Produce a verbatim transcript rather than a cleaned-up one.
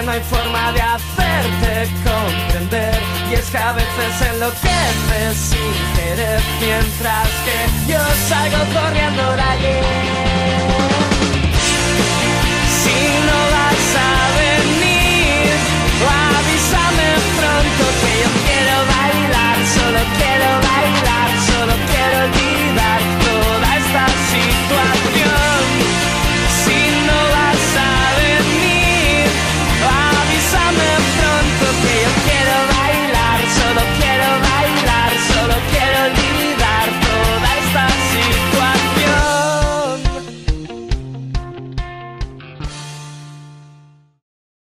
no hay forma de hacerte comprender. Y es que a veces enloqueces sin querer, mientras que yo salgo corriendo de allí.